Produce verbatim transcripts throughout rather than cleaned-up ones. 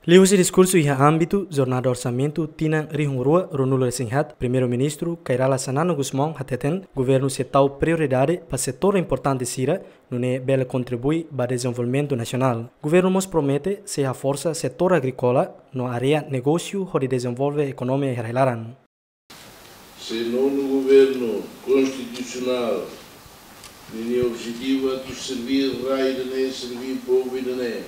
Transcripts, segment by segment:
Liu se discurso em âmbito jornada orçamento tina rihungrua Ronulo Resinhat, primeiro-ministro Kairala Sanano Gusmão Hateten, governo setau prioridade para setor importante sira, nune bela contribui para desenvolvimento nacional. Governo mos promete se a força setor agrícola no área negócio onde desenvolve a economia herailaran. Se não no governo constitucional, nem objetivo é tu servir rai de né, servir povo de né.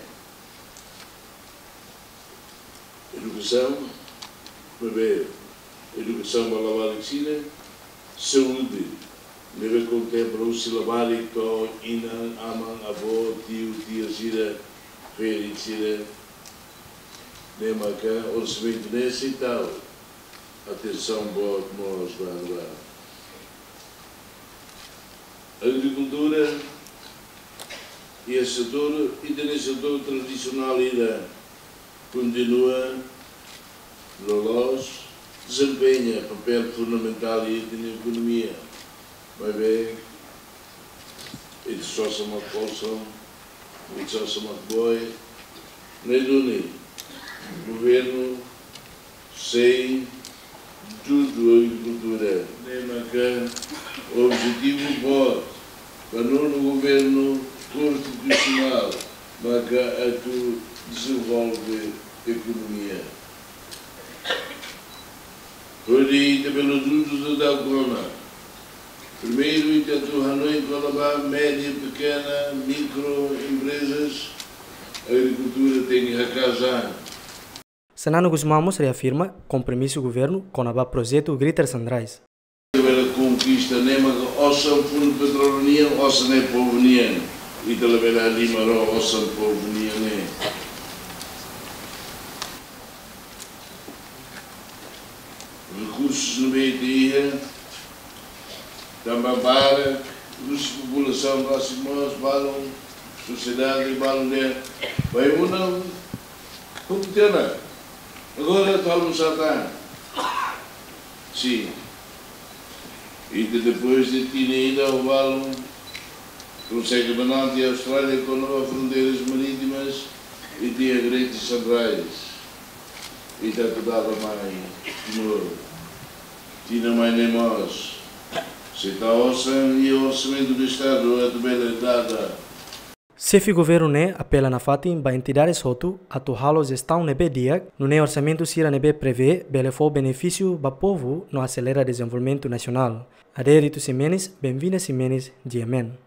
Educação, bebê, educação para lavar a piscina, saúde, neve contempla o silabar e to ina, ama, avó, tio, tia, sira, feri, sira, nema cá, orçamento nesse e tal. Atenção, boa, nós, vamos lá. Agricultura e a setor, e também setor tradicional ainda. Continua, Lolos, desempenha papel fundamental na economia. Vai ver, ele só se uma coisa, ele só se uma boia. Nem do o governo sei tudo a agricultura. Nem marcar o objetivo bom, para no governo constitucional, marcar a tu desenvolve a economia. Hoje, pelos usos da Dalgona, primeiro, e tanto Hanoi, Colabá, média, pequena, microempresas, a agricultura tem a casa. Sanano Gusmamos reafirma compromisso do governo com o projeto Greater Sunrise. A conquista nem mas ossa fundo petrolífero, ossa nem povo nem, e também a Lima ossa povo nem. Recursos no meio dia, também para a população próxima, para a sociedade, para o vai uma, como tem lá? Agora está no Satã. Sim. E depois de ter ido ao Valo, consegue banante a Austrália com novas fronteiras marítimas e tem a Greater Sunrise. E está tudo a mais. Tinha mais nem mais. Se está orçamento e o orçamento do Estado é também dada. Se o governo ne apela na fatin ba entidades hotu atuhalo gestão nebe dia, no ne orçamento sira nebe prevê bele for benefício ba povo no acelera desenvolvimento nacional. Adérito Simenes, bem-vinda Simenes, Diemen.